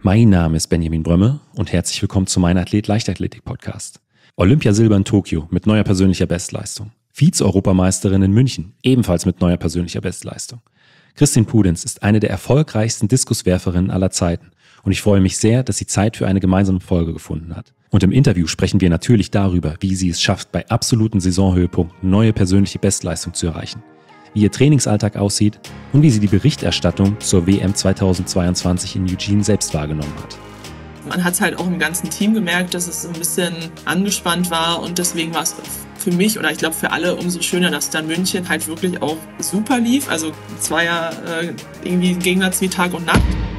Mein Name ist Benjamin Brömme und herzlich willkommen zu meinem Athlet-Leichtathletik-Podcast. Olympiasilber in Tokio mit neuer persönlicher Bestleistung. Vize-Europameisterin in München, ebenfalls mit neuer persönlicher Bestleistung. Kristin Pudenz ist eine der erfolgreichsten Diskuswerferinnen aller Zeiten und ich freue mich sehr, dass sie Zeit für eine gemeinsame Folge gefunden hat. Und im Interview sprechen wir natürlich darüber, wie sie es schafft, bei absoluten Saisonhöhepunkten neue persönliche Bestleistung zu erreichen, wie ihr Trainingsalltag aussieht und wie sie die Berichterstattung zur WM 2022 in Eugene selbst wahrgenommen hat. Man hat es halt auch im ganzen Team gemerkt, dass es ein bisschen angespannt war und deswegen war es für mich oder ich glaube für alle umso schöner, dass dann München halt wirklich auch super lief. Also es war ja irgendwie ein Gegensatz wie Tag und Nacht.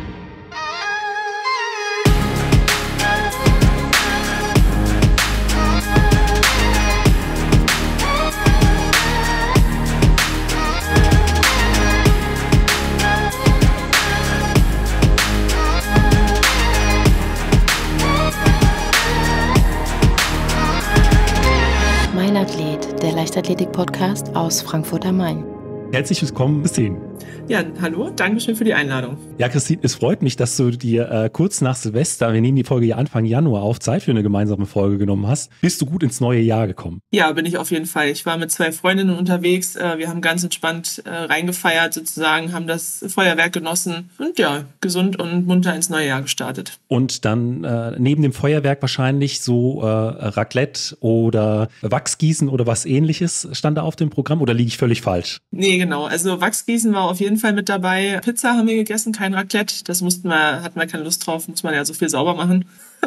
Der Leichtathletik-Podcast aus Frankfurt am Main. Herzlich willkommen, Christine. Ja, hallo, danke schön für die Einladung. Ja, Christine, es freut mich, dass du dir kurz nach Silvester, wir nehmen die Folge ja Anfang Januar auf, Zeit für eine gemeinsame Folge genommen hast. Bist du gut ins neue Jahr gekommen? Ja, bin ich auf jeden Fall. Ich war mit 2 Freundinnen unterwegs. Wir haben ganz entspannt reingefeiert sozusagen, haben das Feuerwerk genossen und ja, gesund und munter ins neue Jahr gestartet. Und dann neben dem Feuerwerk wahrscheinlich so Raclette oder Wachsgießen oder was Ähnliches stand da auf dem Programm oder liege ich völlig falsch? Nee, genau. Also Wachsgießen war auf jeden Fall mit dabei. Pizza haben wir gegessen, kein Raclette. Das hatten wir keine Lust drauf, muss man ja so viel sauber machen.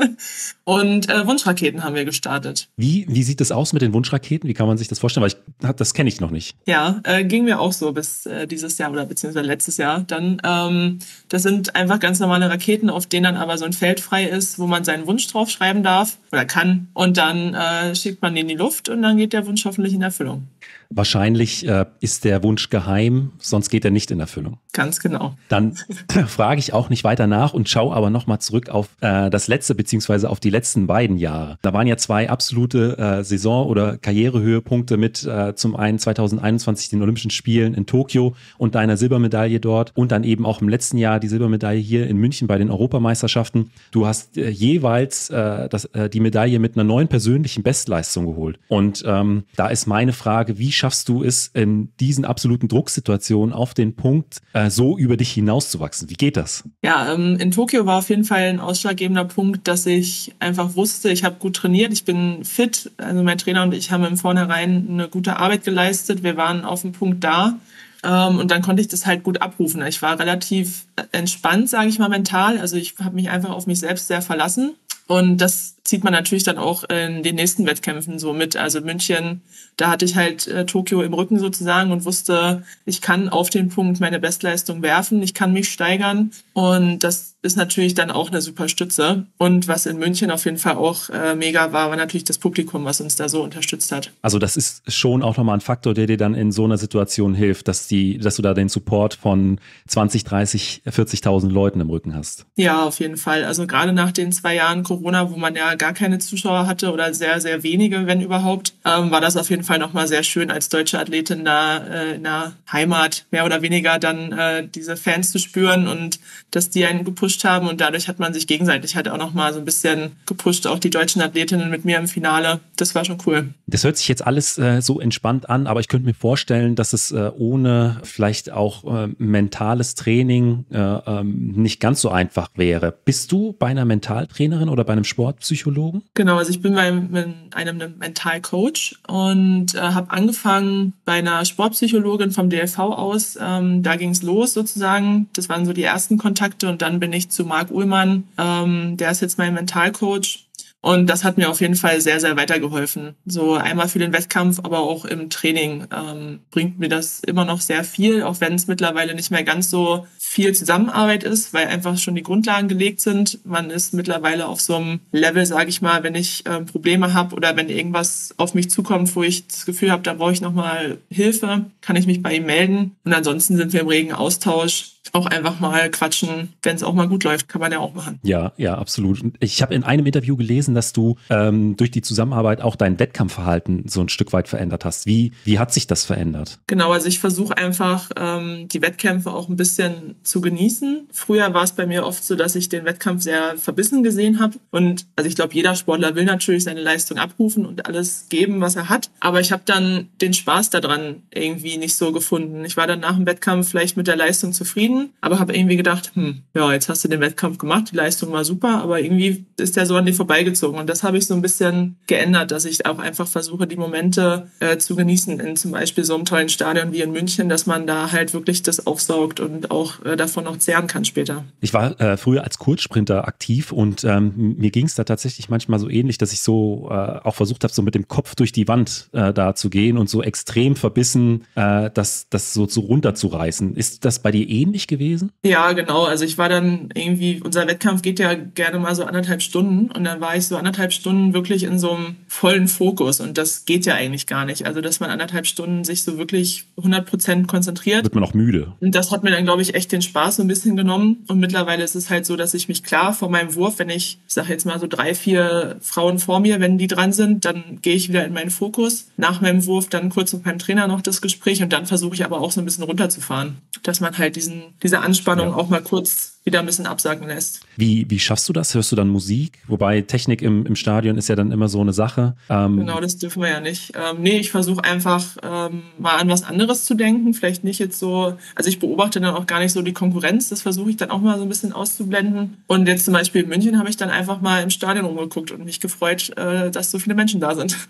Und Wunschraketen haben wir gestartet. Wie sieht das aus mit den Wunschraketen? Wie kann man sich das vorstellen? Weil das kenne ich noch nicht. Ja, ging mir auch so bis dieses Jahr oder beziehungsweise letztes Jahr. Dann, das sind einfach ganz normale Raketen, auf denen dann aber so ein Feld frei ist, wo man seinen Wunsch draufschreiben darf oder kann. Und dann schickt man den in die Luft und dann geht der Wunsch hoffentlich in Erfüllung. Wahrscheinlich ist der Wunsch geheim, sonst geht er nicht in Erfüllung. Ganz genau. Dann frage ich auch nicht weiter nach und schaue aber nochmal zurück auf das letzte beziehungsweise auf die letzten beiden Jahre. Da waren ja 2 absolute Saison- oder Karrierehöhepunkte mit zum einen 2021 den Olympischen Spielen in Tokio und deiner Silbermedaille dort und dann eben auch im letzten Jahr die Silbermedaille hier in München bei den Europameisterschaften. Du hast jeweils die Medaille mit einer neuen persönlichen Bestleistung geholt. Und da ist meine Frage, wie schaffst du es in diesen absoluten Drucksituationen auf den Punkt, so über dich hinauszuwachsen? Wie geht das? Ja, in Tokio war auf jeden Fall ein ausschlaggebender Punkt, dass ich einfach wusste, ich habe gut trainiert, ich bin fit. Also mein Trainer und ich haben im Vornherein eine gute Arbeit geleistet. Wir waren auf dem Punkt da. Und dann konnte ich das halt gut abrufen. Ich war relativ entspannt, sage ich mal, mental. Also ich habe mich einfach auf mich selbst sehr verlassen. Und das zieht man natürlich dann auch in den nächsten Wettkämpfen so mit. Also München, da hatte ich halt Tokio im Rücken sozusagen und wusste, ich kann auf den Punkt meine Bestleistung werfen, ich kann mich steigern und das ist natürlich dann auch eine super Stütze. Und was in München auf jeden Fall auch mega war natürlich das Publikum, was uns da so unterstützt hat. Also das ist schon auch nochmal ein Faktor, der dir dann in so einer Situation hilft, dass du da den Support von 20, 30, 40.000 Leuten im Rücken hast. Ja, auf jeden Fall. Also gerade nach den 2 Jahren Corona, wo man ja gar keine Zuschauer hatte oder sehr, sehr wenige, wenn überhaupt, war das auf jeden Fall nochmal sehr schön, als deutsche Athletin da in der Heimat mehr oder weniger dann diese Fans zu spüren und dass die einen gepusht haben und dadurch hat man sich gegenseitig halt auch nochmal so ein bisschen gepusht, auch die deutschen Athletinnen mit mir im Finale. Das war schon cool. Das hört sich jetzt alles so entspannt an, aber ich könnte mir vorstellen, dass es ohne vielleicht auch mentales Training nicht ganz so einfach wäre. Bist du bei einer Mentaltrainerin oder bei einem Sportpsychologen? Genau, also ich bin bei einem Mentalcoach und habe angefangen bei einer Sportpsychologin vom DLV aus. Da ging es los sozusagen. Das waren so die ersten Kontakte und dann bin ich zu Marc Uhlmann. Der ist jetzt mein Mentalcoach. Und das hat mir auf jeden Fall sehr, sehr weitergeholfen. So einmal für den Wettkampf, aber auch im Training bringt mir das immer noch sehr viel, auch wenn es mittlerweile nicht mehr ganz so viel Zusammenarbeit ist, weil einfach schon die Grundlagen gelegt sind. Man ist mittlerweile auf so einem Level, sage ich mal, wenn ich Probleme habe oder wenn irgendwas auf mich zukommt, wo ich das Gefühl habe, da brauche ich nochmal Hilfe, kann ich mich bei ihm melden. Und ansonsten sind wir im regen Austausch. Auch einfach mal quatschen, wenn es auch mal gut läuft, kann man ja auch machen. Ja, absolut. Und ich habe in einem Interview gelesen, dass du durch die Zusammenarbeit auch dein Wettkampfverhalten so ein Stück weit verändert hast. Wie hat sich das verändert? Genau, also ich versuche einfach die Wettkämpfe auch ein bisschen zu genießen. Früher war es bei mir oft so, dass ich den Wettkampf sehr verbissen gesehen habe. Und also ich glaube, jeder Sportler will natürlich seine Leistung abrufen und alles geben, was er hat. Aber ich habe dann den Spaß daran irgendwie nicht so gefunden. Ich war dann nach dem Wettkampf vielleicht mit der Leistung zufrieden, aber habe irgendwie gedacht, ja, jetzt hast du den Wettkampf gemacht, die Leistung war super, aber irgendwie ist der so an dir vorbeigezogen. Und das habe ich so ein bisschen geändert, dass ich auch einfach versuche, die Momente zu genießen in zum Beispiel so einem tollen Stadion wie in München, dass man da halt wirklich das aufsaugt und auch davon noch zehren kann später. Ich war früher als Kurzsprinter aktiv und mir ging es da tatsächlich manchmal so ähnlich, dass ich so auch versucht habe, so mit dem Kopf durch die Wand da zu gehen und so extrem verbissen das so runterzureißen. Ist das bei dir ähnlich gewesen? Ja, genau. Also ich war dann irgendwie, unser Wettkampf geht ja gerne mal so 1,5 Stunden und dann war ich so 1,5 Stunden wirklich in so einem vollen Fokus und das geht ja eigentlich gar nicht. Also dass man 1,5 Stunden sich so wirklich 100% konzentriert. Wird man auch müde. Und das hat mir dann, glaube ich, echt den Spaß so ein bisschen genommen. Und mittlerweile ist es halt so, dass ich mich klar vor meinem Wurf, wenn ich sage jetzt mal so 3, 4 Frauen vor mir, wenn die dran sind, dann gehe ich wieder in meinen Fokus. Nach meinem Wurf dann kurz mit meinem Trainer noch das Gespräch und dann versuche ich aber auch so ein bisschen runterzufahren, dass man halt diese Anspannung auch mal kurz wieder ein bisschen absacken lässt. Wie schaffst du das? Hörst du dann Musik? Wobei Technik im Stadion ist ja dann immer so eine Sache. Genau, das dürfen wir ja nicht. Nee, ich versuche einfach mal an was anderes zu denken. Vielleicht nicht jetzt so, also ich beobachte dann auch gar nicht so die Konkurrenz. Das versuche ich dann auch mal so ein bisschen auszublenden. Und jetzt zum Beispiel in München habe ich dann einfach mal im Stadion rumgeguckt und mich gefreut, dass so viele Menschen da sind.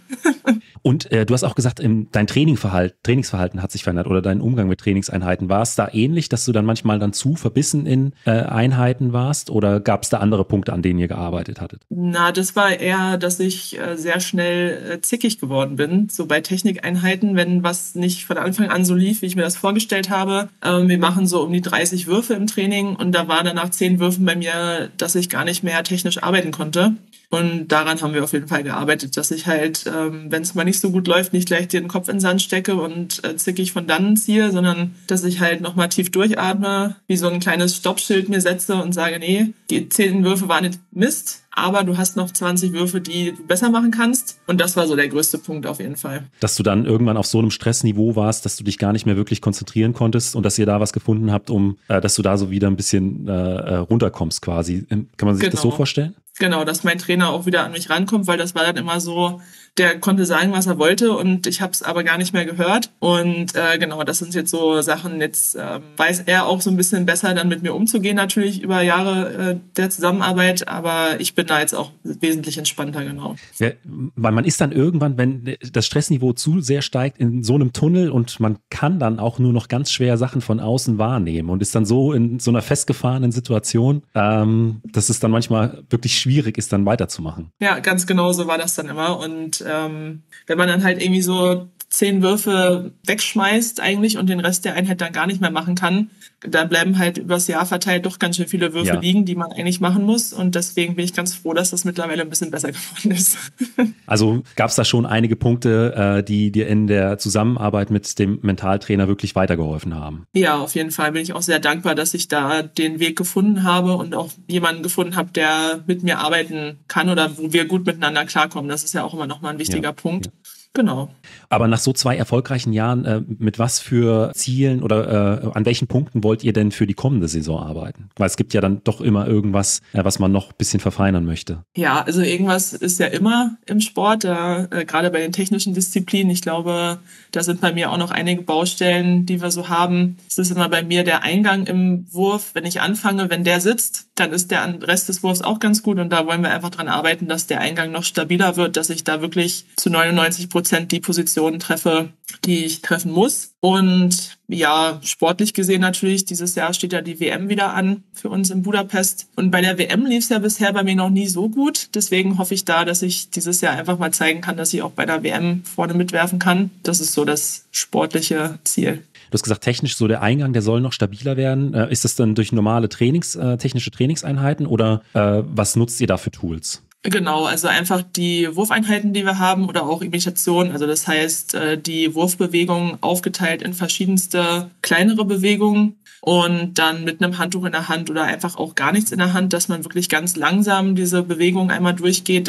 Und du hast auch gesagt, dein Trainingsverhalten hat sich verändert oder dein Umgang mit Trainingseinheiten. War es da ähnlich, dass du dann manchmal dann zu verbissen in Einheiten warst oder gab es da andere Punkte, an denen ihr gearbeitet hattet? Na, das war eher, dass ich sehr schnell zickig geworden bin. So bei Technikeinheiten, wenn was nicht von Anfang an so lief, wie ich mir das vorgestellt habe. Wir machen so um die 30 Würfe im Training und da war dann nach 10 Würfen bei mir, dass ich gar nicht mehr technisch arbeiten konnte. Und daran haben wir auf jeden Fall gearbeitet, dass ich halt, wenn es mal nicht so gut läuft, nicht gleich den Kopf in den Sand stecke und zickig von dannen ziehe, sondern dass ich halt nochmal tief durchatme, wie so ein kleines Stoppschild mir setze und sage, nee, die 10 Würfe waren nicht Mist, aber du hast noch 20 Würfe, die du besser machen kannst. Und das war so der größte Punkt auf jeden Fall. Dass du dann irgendwann auf so einem Stressniveau warst, dass du dich gar nicht mehr wirklich konzentrieren konntest und dass ihr da was gefunden habt, dass du da so wieder ein bisschen runterkommst quasi. Kann man sich das so vorstellen? Genau, dass mein Trainer auch wieder an mich rankommt, weil das war dann immer so, der konnte sagen, was er wollte und ich habe es aber gar nicht mehr gehört. Und genau, das sind jetzt so Sachen, jetzt weiß er auch so ein bisschen besser dann mit mir umzugehen natürlich über Jahre der Zusammenarbeit, aber ich bin da jetzt auch wesentlich entspannter, genau. Ja, weil man ist dann irgendwann, wenn das Stressniveau zu sehr steigt, in so einem Tunnel und man kann dann auch nur noch ganz schwer Sachen von außen wahrnehmen und ist dann so in so einer festgefahrenen Situation, dass es dann manchmal wirklich schwierig ist, dann weiterzumachen. Ja, ganz genau so war das dann immer und wenn man dann halt irgendwie so 10 Würfe wegschmeißt eigentlich und den Rest der Einheit dann gar nicht mehr machen kann, da bleiben halt übers Jahr verteilt doch ganz schön viele Würfe liegen, die man eigentlich machen muss und deswegen bin ich ganz froh, dass das mittlerweile ein bisschen besser geworden ist. Also gab es da schon einige Punkte, die dir in der Zusammenarbeit mit dem Mentaltrainer wirklich weitergeholfen haben? Ja, auf jeden Fall bin ich auch sehr dankbar, dass ich da den Weg gefunden habe und auch jemanden gefunden habe, der mit mir arbeiten kann oder wo wir gut miteinander klarkommen. Das ist ja auch immer nochmal ein wichtiger Punkt. Ja. Genau. Aber nach so 2 erfolgreichen Jahren, mit was für Zielen oder an welchen Punkten wollt ihr denn für die kommende Saison arbeiten? Weil es gibt ja dann doch immer irgendwas, was man noch ein bisschen verfeinern möchte. Ja, also irgendwas ist ja immer im Sport, gerade bei den technischen Disziplinen. Ich glaube, da sind bei mir auch noch einige Baustellen, die wir so haben. Es ist immer bei mir der Eingang im Wurf. Wenn ich anfange, wenn der sitzt, dann ist der Rest des Wurfs auch ganz gut. Und da wollen wir einfach dran arbeiten, dass der Eingang noch stabiler wird, dass ich da wirklich zu 99% die Positionen treffe, die ich treffen muss. Und ja, sportlich gesehen natürlich, dieses Jahr steht ja die WM wieder an für uns in Budapest. Und bei der WM lief es ja bisher bei mir noch nie so gut. Deswegen hoffe ich da, dass ich dieses Jahr einfach mal zeigen kann, dass ich auch bei der WM vorne mitwerfen kann. Das ist so das sportliche Ziel. Du hast gesagt, technisch so der Eingang, der soll noch stabiler werden. Ist das dann durch normale technische Trainingseinheiten oder was nutzt ihr da für Tools? Genau, also einfach die Wurfeinheiten, die wir haben oder auch Imitation. Also das heißt, die Wurfbewegungen aufgeteilt in verschiedenste kleinere Bewegungen und dann mit einem Handtuch in der Hand oder einfach auch gar nichts in der Hand, dass man wirklich ganz langsam diese Bewegung einmal durchgeht, dass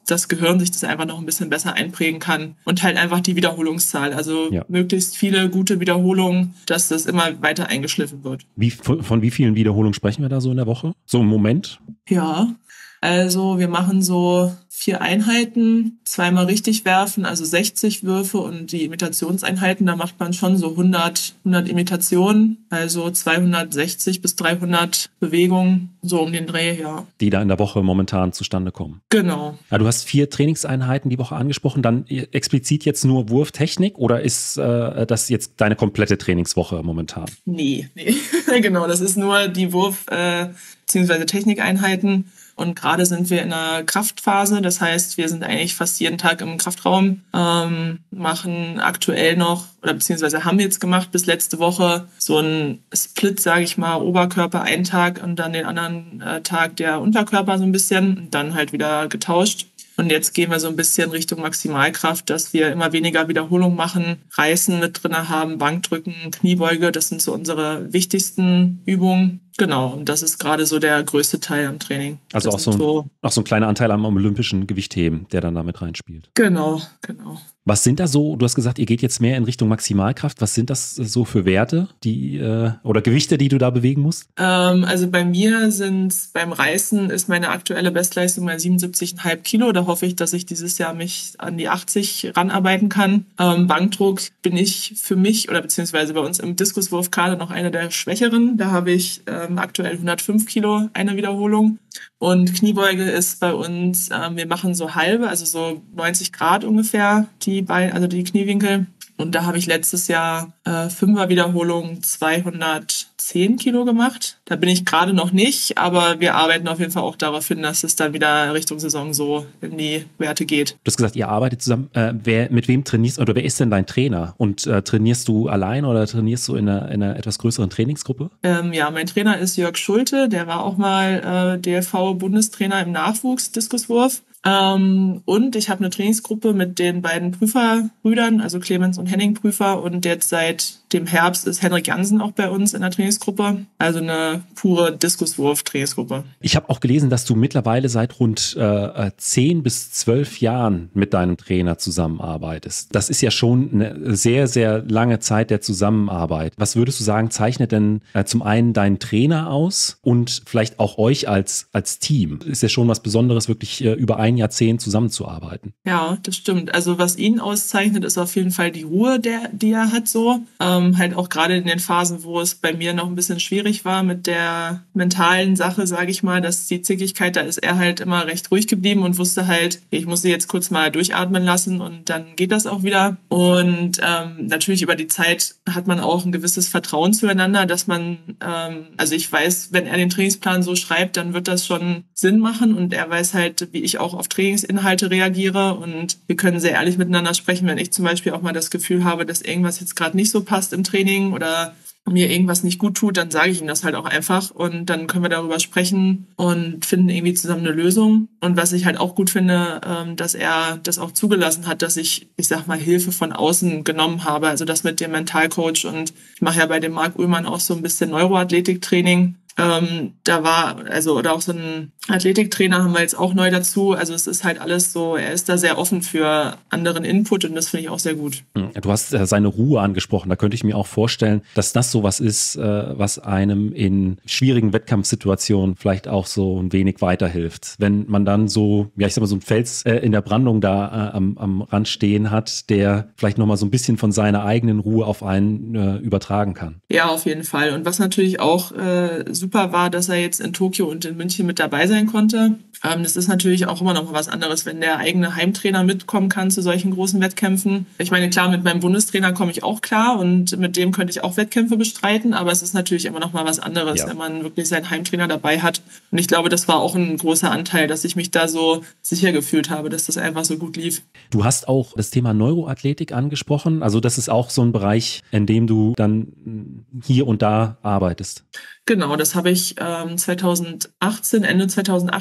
das Gehirn sich das einfach noch ein bisschen besser einprägen kann und halt einfach die Wiederholungszahl, also möglichst viele gute Wiederholungen, dass das immer weiter eingeschliffen wird. Von wie vielen Wiederholungen sprechen wir da so in der Woche? So im Moment? Ja, also wir machen so 4 Einheiten, 2-mal richtig werfen, also 60 Würfe und die Imitationseinheiten, da macht man schon so 100 Imitationen, also 260 bis 300 Bewegungen, so um den Dreh, ja. Die da in der Woche momentan zustande kommen. Genau. Ja, du hast 4 Trainingseinheiten die Woche angesprochen, dann explizit jetzt nur Wurftechnik oder ist das jetzt deine komplette Trainingswoche momentan? Nee. Genau, das ist nur die bzw. Technikeinheiten. Und gerade sind wir in einer Kraftphase, das heißt, wir sind eigentlich fast jeden Tag im Kraftraum, machen aktuell noch, oder beziehungsweise haben jetzt gemacht bis letzte Woche so ein Split, sage ich mal, Oberkörper einen Tag und dann den anderen Tag der Unterkörper so ein bisschen und dann halt wieder getauscht. Und jetzt gehen wir so ein bisschen Richtung Maximalkraft, dass wir immer weniger Wiederholung machen, Reißen mit drin haben, Bankdrücken, Kniebeuge, das sind so unsere wichtigsten Übungen. Genau, und das ist gerade so der größte Teil am Training. Also auch so ein kleiner Anteil am olympischen Gewichtheben, der dann damit reinspielt. Genau. Was sind da so, du hast gesagt, ihr geht jetzt mehr in Richtung Maximalkraft, was sind das so für Werte oder Gewichte, die du da bewegen musst? Also bei mir beim Reißen ist meine aktuelle Bestleistung bei 77,5 Kilo, da hoffe ich, dass ich dieses Jahr mich an die 80 ranarbeiten kann. Bankdruck bin ich für mich oder beziehungsweise bei uns im Diskuswurf gerade noch eine der Schwächeren, da habe ich aktuell 105 Kilo eine Wiederholung. Und Kniebeuge ist bei uns, wir machen so halbe, also so 90 Grad ungefähr, die Kniewinkel. Und da habe ich letztes Jahr 5er Wiederholung 210 Kilo gemacht. Da bin ich gerade noch nicht, aber wir arbeiten auf jeden Fall auch darauf hin, dass es dann wieder Richtung Saison so in die Werte geht. Du hast gesagt, ihr arbeitet zusammen. Mit wem trainierst oder wer ist denn dein Trainer? Und trainierst du allein oder trainierst du in einer etwas größeren Trainingsgruppe? Ja, mein Trainer ist Jörg Schulte, der war auch mal DLV-Bundestrainer im Nachwuchs-Diskuswurf. Und ich habe eine Trainingsgruppe mit den beiden Prüferbrüdern, also Clemens und Henning Prüfer. Und jetzt seit dem Herbst ist Henrik Jansen auch bei uns in der Trainingsgruppe. Also eine pure Diskuswurf-Trainingsgruppe. Ich habe auch gelesen, dass du mittlerweile seit rund 10 bis 12 Jahren mit deinem Trainer zusammenarbeitest. Das ist ja schon eine sehr, sehr lange Zeit der Zusammenarbeit. Was würdest du sagen, zeichnet denn zum einen deinen Trainer aus und vielleicht auch euch als Team? Ist ja schon was Besonderes, wirklich über ein Jahrzehnt zusammenzuarbeiten. Ja, das stimmt. Also was ihn auszeichnet, ist auf jeden Fall die Ruhe, die er hat so. Halt auch gerade in den Phasen, wo es bei mir noch ein bisschen schwierig war mit der mentalen Sache, sage ich mal, dass die Zickigkeit, da ist er halt immer recht ruhig geblieben und wusste halt, ich muss sie jetzt kurz mal durchatmen lassen und dann geht das auch wieder. Und natürlich über die Zeit hat man auch ein gewisses Vertrauen zueinander, dass man, also ich weiß, wenn er den Trainingsplan so schreibt, dann wird das schon Sinn machen und er weiß halt, wie ich auch auf Trainingsinhalte reagiere und wir können sehr ehrlich miteinander sprechen, wenn ich zum Beispiel auch mal das Gefühl habe, dass irgendwas jetzt gerade nicht so passt im Training oder mir irgendwas nicht gut tut, dann sage ich ihm das halt auch einfach und dann können wir darüber sprechen und finden irgendwie zusammen eine Lösung. Und was ich halt auch gut finde, dass er das auch zugelassen hat, dass ich sag mal, Hilfe von außen genommen habe. Also das mit dem Mentalcoach und ich mache ja bei dem Marc Ullmann auch so ein bisschen Neuroathletiktraining. Da war, oder auch so ein Athletiktrainer haben wir jetzt auch neu dazu. Also es ist halt alles so, er ist da sehr offen für anderen Input und das finde ich auch sehr gut. Du hast seine Ruhe angesprochen. Da könnte ich mir auch vorstellen, dass das sowas ist, was einem in schwierigen Wettkampfsituationen vielleicht auch so ein wenig weiterhilft. Wenn man dann so, ja, ich sag mal, so ein Fels in der Brandung da am Rand stehen hat, der vielleicht nochmal so ein bisschen von seiner eigenen Ruhe auf einen übertragen kann. Ja, auf jeden Fall. Und was natürlich auch super war, dass er jetzt in Tokio und in München mit dabei sein konnte. Das ist natürlich auch immer noch mal was anderes, wenn der eigene Heimtrainer mitkommen kann zu solchen großen Wettkämpfen. Ich meine, klar, mit meinem Bundestrainer komme ich auch klar und mit dem könnte ich auch Wettkämpfe bestreiten, aber es ist natürlich immer noch mal was anderes, wenn man wirklich seinen Heimtrainer dabei hat. Und ich glaube, das war auch ein großer Anteil, dass ich mich da so sicher gefühlt habe, dass das einfach so gut lief. Du hast auch das Thema Neuroathletik angesprochen. Also das ist auch so ein Bereich, in dem du dann hier und da arbeitest. Genau, das habe ich Ende 2018 angefangen.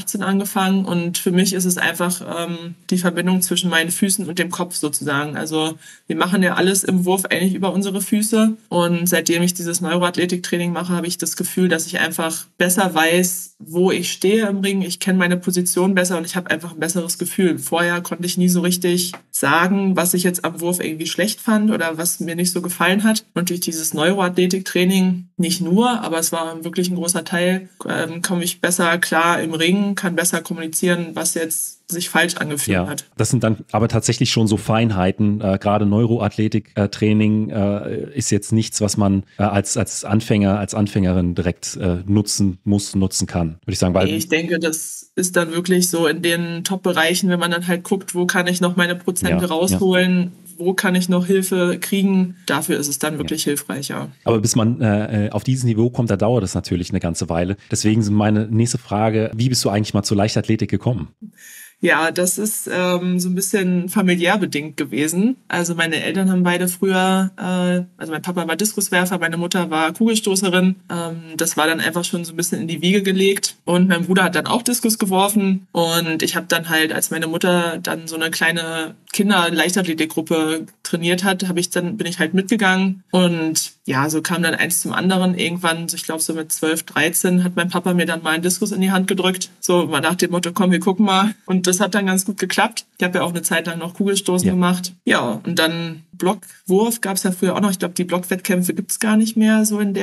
angefangen und für mich ist es einfach die Verbindung zwischen meinen Füßen und dem Kopf sozusagen. Also wir machen ja alles im Wurf eigentlich über unsere Füße und seitdem ich dieses Neuroathletiktraining mache, habe ich das Gefühl, dass ich einfach besser weiß, wo ich stehe im Ring. Ich kenne meine Position besser und ich habe einfach ein besseres Gefühl. Vorher konnte ich nie so richtig sagen, was ich jetzt am Wurf irgendwie schlecht fand oder was mir nicht so gefallen hat. Und durch dieses Neuroathletiktraining nicht nur, aber es war wirklich ein großer Teil, komme ich besser klar im Ring, kann besser kommunizieren, was jetzt sich falsch angefühlt hat. Das sind dann aber tatsächlich schon so Feinheiten. Gerade Neuroathletik-Training ist jetzt nichts, was man als Anfänger, als Anfängerin direkt nutzen kann, würde ich sagen. Weil ich denke, das ist dann wirklich so in den Top-Bereichen, wenn man dann halt guckt, wo kann ich noch meine Prozente rausholen, wo kann ich noch Hilfe kriegen, dafür ist es dann wirklich hilfreich, ja. Aber bis man auf dieses Niveau kommt, da dauert es natürlich eine ganze Weile. Deswegen sind meine nächste Frage, wie bist du eigentlich mal zur Leichtathletik gekommen? Ja, das ist so ein bisschen familiär bedingt gewesen. Also meine Eltern haben beide früher, also mein Papa war Diskuswerfer, meine Mutter war Kugelstoßerin. Das war dann einfach schon so ein bisschen in die Wiege gelegt. Und mein Bruder hat dann auch Diskus geworfen. Und ich habe dann halt, als meine Mutter dann so eine kleine Kinder-Leichtathletikgruppe trainiert hat, bin ich halt mitgegangen. Und ja, so kam dann eins zum anderen. Irgendwann, ich glaube so mit 12, 13, hat mein Papa mir dann mal einen Diskus in die Hand gedrückt. So mal nach dem Motto, komm, wir gucken mal. Und das hat dann ganz gut geklappt. Ich habe ja auch eine Zeit lang noch Kugelstoßen gemacht. Ja, und dann Blockwurf gab es ja früher auch noch. Ich glaube, die Blockwettkämpfe gibt es gar nicht mehr so in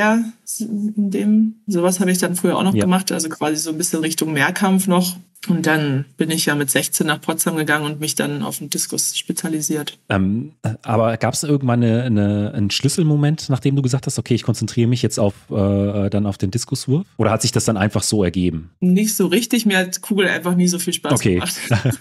dem. Sowas habe ich dann früher auch noch gemacht. Also quasi so ein bisschen Richtung Mehrkampf noch. Und dann bin ich ja mit 16 nach Potsdam gegangen und mich dann auf den Diskus spezialisiert. Aber gab es irgendwann einen Schlüsselmoment, nachdem du gesagt hast, okay, ich konzentriere mich jetzt dann auf den Diskuswurf? Oder hat sich das dann einfach so ergeben? Nicht so richtig. Mir hat Kugel einfach nie so viel Spaß gemacht.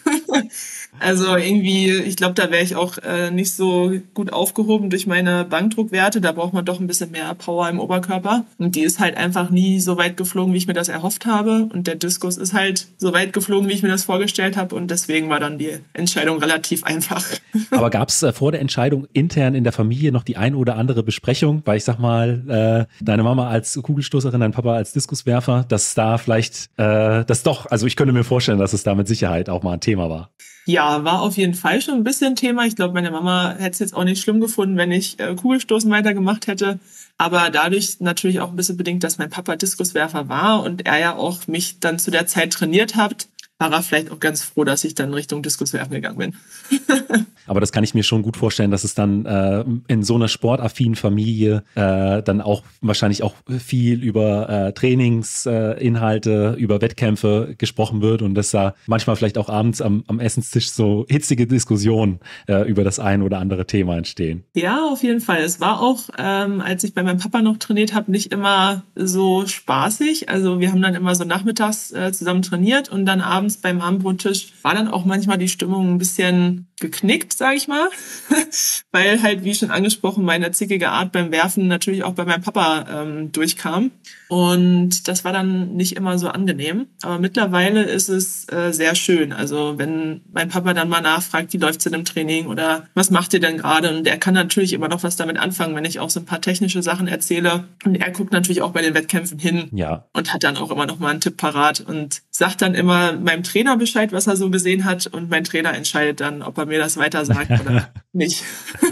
Also irgendwie, ich glaube, da wäre ich auch nicht so gut aufgehoben durch meine Bankdruckwerte. Da braucht man doch ein bisschen mehr Power im Oberkörper. Und die ist halt einfach nie so weit geflogen, wie ich mir das erhofft habe. Und der Diskus ist halt so weit geflogen, wie ich mir das vorgestellt habe. Und deswegen war dann die Entscheidung relativ einfach. Aber gab es vor der Entscheidung intern in der Familie noch die ein oder andere Besprechung? Weil ich sag mal, deine Mama als Kugelstoßerin, dein Papa als Diskuswerfer, dass da vielleicht also ich könnte mir vorstellen, dass es da mit Sicherheit auch mal ein Thema war. Ja, war auf jeden Fall schon ein bisschen Thema. Ich glaube, meine Mama hätte es jetzt auch nicht schlimm gefunden, wenn ich Kugelstoßen weitergemacht hätte. Aber dadurch natürlich auch ein bisschen bedingt, dass mein Papa Diskuswerfer war und er ja auch mich dann zu der Zeit trainiert hat, war er vielleicht auch ganz froh, dass ich dann Richtung Diskuswerfen gegangen bin. Aber das kann ich mir schon gut vorstellen, dass es dann in so einer sportaffinen Familie dann auch wahrscheinlich auch viel über Trainingsinhalte, über Wettkämpfe gesprochen wird und dass da manchmal vielleicht auch abends am Essenstisch so hitzige Diskussionen über das ein oder andere Thema entstehen. Ja, auf jeden Fall. Es war auch, als ich bei meinem Papa noch trainiert habe, nicht immer so spaßig. Also wir haben dann immer so nachmittags zusammen trainiert und dann abends beim Abendbrottisch war dann auch manchmal die Stimmung ein bisschen geknickt, sage ich mal, weil halt, wie schon angesprochen, meine zickige Art beim Werfen natürlich auch bei meinem Papa durchkam und das war dann nicht immer so angenehm, aber mittlerweile ist es sehr schön, also wenn mein Papa dann mal nachfragt, wie läuft's denn im Training oder was macht ihr denn gerade und er kann natürlich immer noch was damit anfangen, wenn ich auch so ein paar technische Sachen erzähle und er guckt natürlich auch bei den Wettkämpfen hin und hat dann auch immer noch mal einen Tipp parat und sagt dann immer meinem Trainer Bescheid, was er so gesehen hat und mein Trainer entscheidet dann, ob er mir das weiter sagt oder nicht.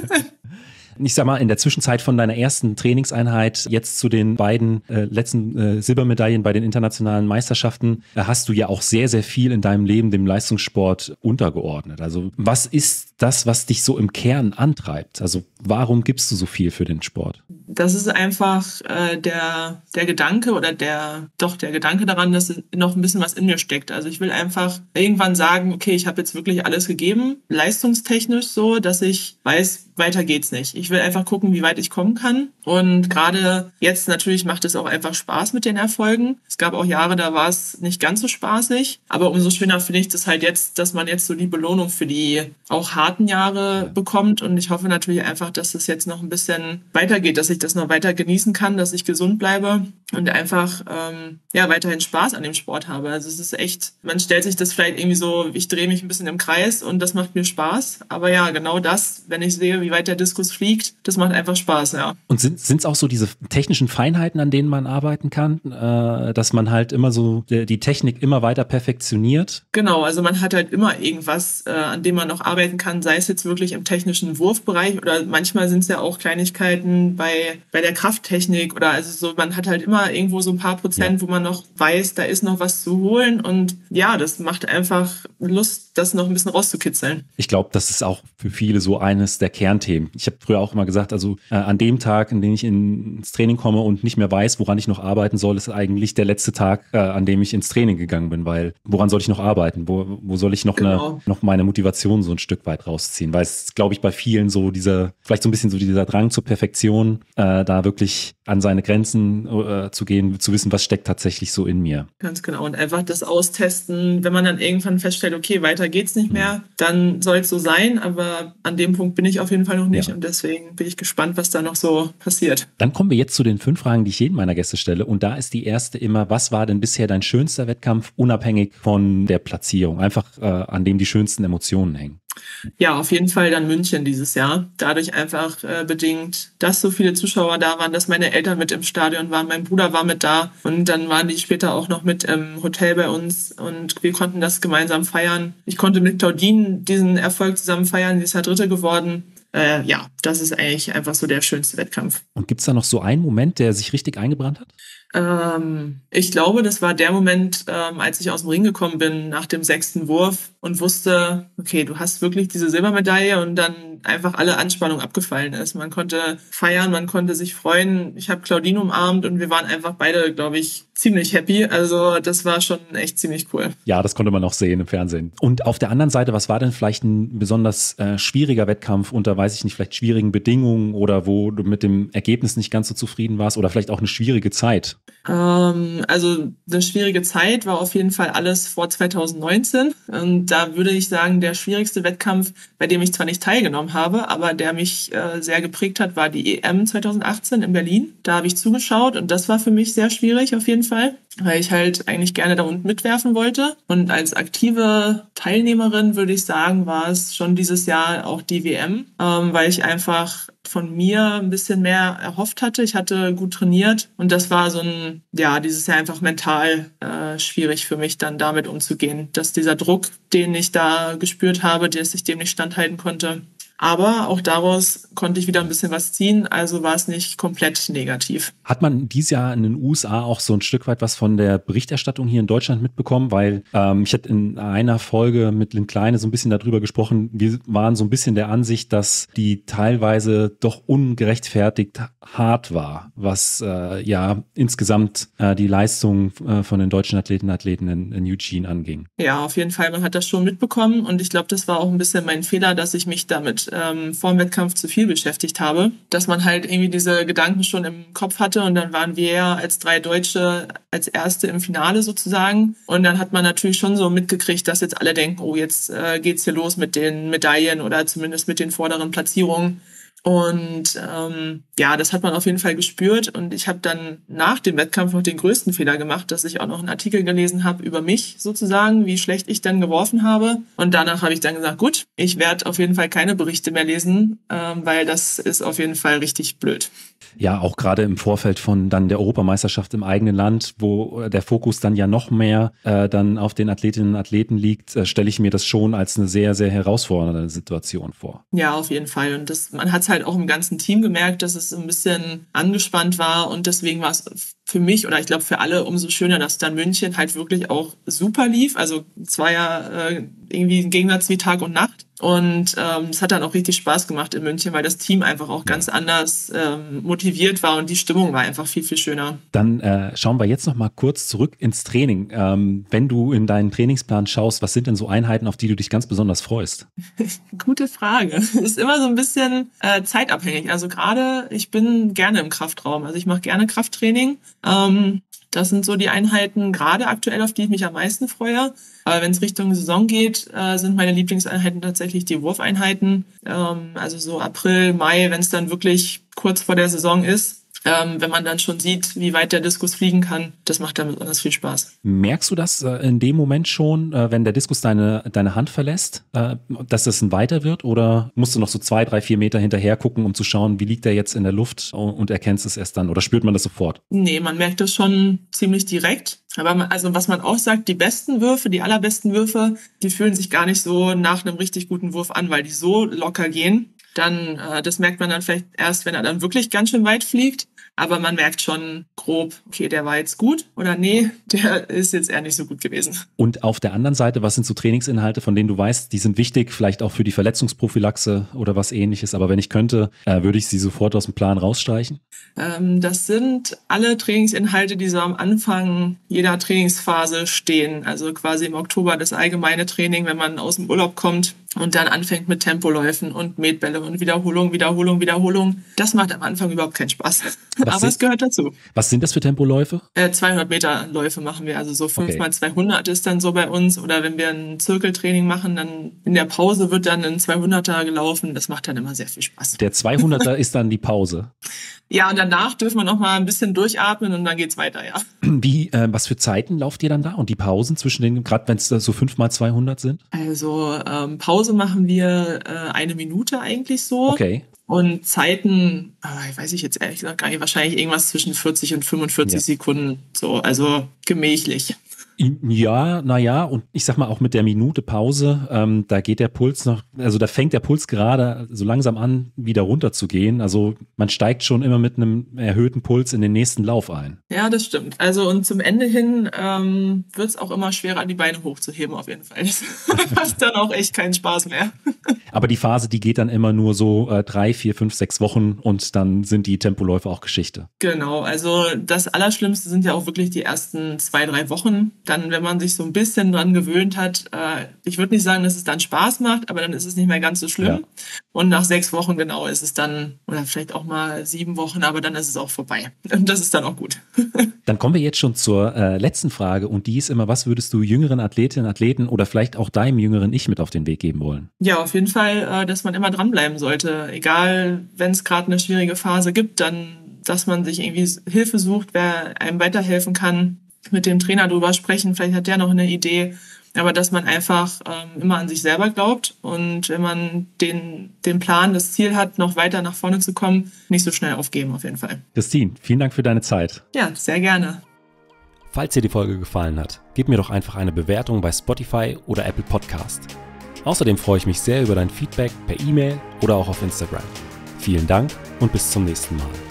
Ich sag mal, in der Zwischenzeit von deiner ersten Trainingseinheit jetzt zu den beiden letzten Silbermedaillen bei den internationalen Meisterschaften hast du ja auch sehr, sehr viel in deinem Leben dem Leistungssport untergeordnet. Also was ist das, was dich so im Kern antreibt? Also warum gibst du so viel für den Sport? Das ist einfach der Gedanke oder der Gedanke daran, dass noch ein bisschen was in mir steckt. Also ich will einfach irgendwann sagen, okay, ich habe jetzt wirklich alles gegeben, leistungstechnisch so, dass ich weiß, weiter geht's nicht. Ich will einfach gucken, wie weit ich kommen kann. Und gerade jetzt natürlich macht es auch einfach Spaß mit den Erfolgen. Es gab auch Jahre, da war es nicht ganz so spaßig. Aber umso schöner finde ich das halt jetzt, dass man jetzt so die Belohnung für die auch harten Jahre bekommt. Und ich hoffe natürlich einfach, dass es jetzt noch ein bisschen weitergeht, dass ich das noch weiter genießen kann, dass ich gesund bleibe. und einfach weiterhin Spaß an dem Sport habe. Also es ist echt, man stellt sich das vielleicht irgendwie so, ich drehe mich ein bisschen im Kreis und das macht mir Spaß. Aber ja, genau das, wenn ich sehe, wie weit der Diskus fliegt, das macht einfach Spaß, ja. Und sind es auch so diese technischen Feinheiten, an denen man arbeiten kann, dass man halt immer so die Technik immer weiter perfektioniert? Genau, also man hat halt immer irgendwas, an dem man noch arbeiten kann, sei es jetzt wirklich im technischen Wurfbereich oder manchmal sind es ja auch Kleinigkeiten bei der Krafttechnik oder also so, man hat halt immer irgendwo so ein paar Prozent, wo man noch weiß, da ist noch was zu holen und ja, das macht einfach Lust, das noch ein bisschen rauszukitzeln. Ich glaube, das ist auch für viele so eines der Kernthemen. Ich habe früher auch immer gesagt, also an dem Tag, an dem ich ins Training komme und nicht mehr weiß, woran ich noch arbeiten soll, ist eigentlich der letzte Tag, an dem ich ins Training gegangen bin, weil woran soll ich noch arbeiten? Wo soll ich noch noch meine Motivation so ein Stück weit rausziehen? Weil es, glaube ich, bei vielen so vielleicht so ein bisschen so dieser Drang zur Perfektion, da wirklich an seine Grenzen zu gehen, zu wissen, was steckt tatsächlich so in mir. Ganz genau. Und einfach das austesten, wenn man dann irgendwann feststellt, okay, weiter geht's nicht mehr, dann soll es so sein, aber an dem Punkt bin ich auf jeden Fall noch nicht und deswegen bin ich gespannt, was da noch so passiert. Dann kommen wir jetzt zu den 5 Fragen, die ich jedem meiner Gäste stelle und da ist die erste immer, was war denn bisher dein schönster Wettkampf, unabhängig von der Platzierung, einfach an dem die schönsten Emotionen hängen? Ja, auf jeden Fall dann München dieses Jahr. Dadurch einfach bedingt, dass so viele Zuschauer da waren, dass meine Eltern mit im Stadion waren, mein Bruder war mit da und dann waren die später auch noch mit im Hotel bei uns und wir konnten das gemeinsam feiern. Ich konnte mit Claudine diesen Erfolg zusammen feiern, sie ist ja Dritte geworden. Ja, das ist eigentlich einfach so der schönste Wettkampf. Und gibt es da noch so einen Moment, der sich richtig eingebrannt hat? Ich glaube, das war der Moment, als ich aus dem Ring gekommen bin nach dem 6. Wurf und wusste, okay, du hast wirklich diese Silbermedaille und dann einfach alle Anspannung abgefallen ist. Man konnte feiern, man konnte sich freuen. Ich habe Claudine umarmt und wir waren einfach beide, glaube ich, ziemlich happy. Also das war schon echt ziemlich cool. Ja, das konnte man auch sehen im Fernsehen. Und auf der anderen Seite, was war denn vielleicht ein besonders schwieriger Wettkampf unter, weiß ich nicht, vielleicht schwierigen Bedingungen oder wo du mit dem Ergebnis nicht ganz so zufrieden warst oder vielleicht auch eine schwierige Zeit? Also eine schwierige Zeit war auf jeden Fall alles vor 2019 und da würde ich sagen, der schwierigste Wettkampf, bei dem ich zwar nicht teilgenommen habe, aber der mich sehr geprägt hat, war die EM 2018 in Berlin. Da habe ich zugeschaut und das war für mich sehr schwierig auf jeden Fall, weil ich halt eigentlich gerne da unten mitwerfen wollte. Und als aktive Teilnehmerin würde ich sagen, war es schon dieses Jahr auch die WM, weil ich einfach von mir ein bisschen mehr erhofft hatte. Ich hatte gut trainiert und das war dieses Jahr einfach mental schwierig für mich, dann damit umzugehen. Dass dieser Druck, den ich da gespürt habe, dass ich dem nicht standhalten konnte. Aber auch daraus konnte ich wieder ein bisschen was ziehen, also war es nicht komplett negativ. Hat man dieses Jahr in den USA auch so ein Stück weit was von der Berichterstattung hier in Deutschland mitbekommen? Weil ich hatte in einer Folge mit Lynn Kleine so ein bisschen darüber gesprochen, wir waren so ein bisschen der Ansicht, dass die teilweise doch ungerechtfertigt hart war, was insgesamt die Leistung von den deutschen Athleten in Eugene anging. Ja, auf jeden Fall, man hat das schon mitbekommen und ich glaube, das war auch ein bisschen mein Fehler, dass ich mich damit vor dem Wettkampf zu viel beschäftigt habe, dass man halt irgendwie diese Gedanken schon im Kopf hatte und dann waren wir ja als 3 Deutsche als Erste im Finale sozusagen und dann hat man natürlich schon so mitgekriegt, dass jetzt alle denken, oh, jetzt geht's hier los mit den Medaillen oder zumindest mit den vorderen Platzierungen. Und das hat man auf jeden Fall gespürt und ich habe dann nach dem Wettkampf noch den größten Fehler gemacht, dass ich auch noch einen Artikel gelesen habe über mich sozusagen, wie schlecht ich dann geworfen habe und danach habe ich dann gesagt, gut, ich werde auf jeden Fall keine Berichte mehr lesen, weil das ist auf jeden Fall richtig blöd. Ja, auch gerade im Vorfeld von dann der Europameisterschaft im eigenen Land, wo der Fokus dann ja noch mehr dann auf den Athletinnen und Athleten liegt, stelle ich mir das schon als eine sehr, sehr herausfordernde Situation vor. Ja, auf jeden Fall. Und man hat es halt auch im ganzen Team gemerkt, dass es ein bisschen angespannt war und deswegen war es für mich oder ich glaube für alle umso schöner, dass dann München halt wirklich auch super lief. Also es war ja irgendwie ein Gegensatz wie Tag und Nacht. Und es hat dann auch richtig Spaß gemacht in München, weil das Team einfach auch ganz anders motiviert war und die Stimmung war einfach viel, viel schöner. Dann schauen wir jetzt noch mal kurz zurück ins Training. Wenn du in deinen Trainingsplan schaust, was sind denn so Einheiten, auf die du dich ganz besonders freust? Gute Frage. Ist immer so ein bisschen zeitabhängig. Also gerade, ich bin gerne im Kraftraum. Also ich mache gerne Krafttraining. Das sind so die Einheiten gerade aktuell, auf die ich mich am meisten freue. Aber wenn es Richtung Saison geht, sind meine Lieblingseinheiten tatsächlich die Wurfeinheiten. Also so April, Mai, wenn es dann wirklich kurz vor der Saison ist. wenn man dann schon sieht, wie weit der Diskus fliegen kann, das macht dann besonders viel Spaß. Merkst du das in dem Moment schon, wenn der Diskus deine Hand verlässt, dass das ein Weiter wird, oder musst du noch so 2, 3, 4 Meter hinterher gucken, um zu schauen, wie liegt der jetzt in der Luft, und erkennst es erst dann, oder spürt man das sofort? Nee, man merkt das schon ziemlich direkt. Aber was man auch sagt, die allerbesten Würfe, die fühlen sich gar nicht so nach einem richtig guten Wurf an, weil die so locker gehen. Dann, das merkt man dann vielleicht erst, wenn er dann wirklich ganz schön weit fliegt. Aber man merkt schon grob, okay, der war jetzt gut oder nee, der ist jetzt eher nicht so gut gewesen. Und auf der anderen Seite, was sind so Trainingsinhalte, von denen du weißt, die sind wichtig, vielleicht auch für die Verletzungsprophylaxe oder was Ähnliches. Aber wenn ich könnte, würde ich sie sofort aus dem Plan rausstreichen? Das sind alle Trainingsinhalte, die so am Anfang jeder Trainingsphase stehen. Also quasi im Oktober das allgemeine Training, wenn man aus dem Urlaub kommt und dann anfängt mit Tempoläufen und Metbälle und Wiederholung. Das macht am Anfang überhaupt keinen Spaß. Aber es gehört dazu. Was sind das für Tempoläufe? 200 Meter Läufe machen wir. Also so 5x200 ist dann so bei uns. Oder wenn wir ein Zirkeltraining machen, dann in der Pause wird dann ein 200er gelaufen. Das macht dann immer sehr viel Spaß. Der 200er ist dann die Pause? Ja, und danach dürfen wir noch mal ein bisschen durchatmen und dann geht's weiter, ja. Was für Zeiten lauft ihr dann da? Und die Pausen zwischen den, gerade wenn es so 5x200 sind? Also Pause machen wir 1 Minute eigentlich so. Okay. Und Zeiten, weiß ich jetzt ehrlich gesagt gar nicht, wahrscheinlich irgendwas zwischen 40 und 45 Sekunden, so, also gemächlich. Ja, naja, und ich sag mal auch mit der Minute Pause, da geht der Puls noch, also da fängt der Puls gerade so langsam an, wieder runter zu gehen. Also man steigt schon immer mit einem erhöhten Puls in den nächsten Lauf ein. Ja, das stimmt. Also und zum Ende hin wird es auch immer schwerer, die Beine hochzuheben auf jeden Fall. Das macht dann auch echt keinen Spaß mehr. Aber die Phase, die geht dann immer nur so 3, 4, 5, 6 Wochen und dann sind die Tempoläufe auch Geschichte. Genau, also das Allerschlimmste sind ja auch wirklich die ersten 2, 3 Wochen. Dann, wenn man sich so ein bisschen dran gewöhnt hat, ich würde nicht sagen, dass es dann Spaß macht, aber dann ist es nicht mehr ganz so schlimm. Ja. Und nach 6 Wochen genau ist es dann, oder vielleicht auch mal 7 Wochen, aber dann ist es auch vorbei. Und das ist dann auch gut. Dann kommen wir jetzt schon zur letzten Frage, und die ist immer, was würdest du jüngeren Athletinnen, Athleten oder vielleicht auch deinem jüngeren Ich mit auf den Weg geben wollen? Ja, auf jeden Fall, dass man immer dranbleiben sollte. Egal, wenn es gerade eine schwierige Phase gibt, dann, dass man sich irgendwie Hilfe sucht, wer einem weiterhelfen kann, mit dem Trainer drüber sprechen, vielleicht hat der noch eine Idee, aber dass man einfach immer an sich selber glaubt und wenn man den Plan, das Ziel hat, noch weiter nach vorne zu kommen, nicht so schnell aufgeben auf jeden Fall. Christine, vielen Dank für deine Zeit. Ja, sehr gerne. Falls dir die Folge gefallen hat, gib mir doch einfach eine Bewertung bei Spotify oder Apple Podcast. Außerdem freue ich mich sehr über dein Feedback per E-Mail oder auch auf Instagram. Vielen Dank und bis zum nächsten Mal.